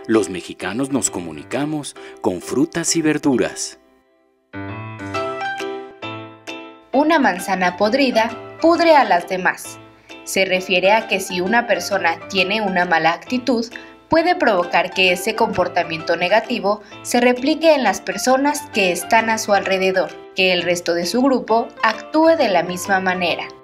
Los mexicanos nos comunicamos con frutas y verduras. Una manzana podrida pudre a las demás. Se refiere a que si una persona tiene una mala actitud, puede provocar que ese comportamiento negativo se replique en las personas que están a su alrededor, que el resto de su grupo actúe de la misma manera.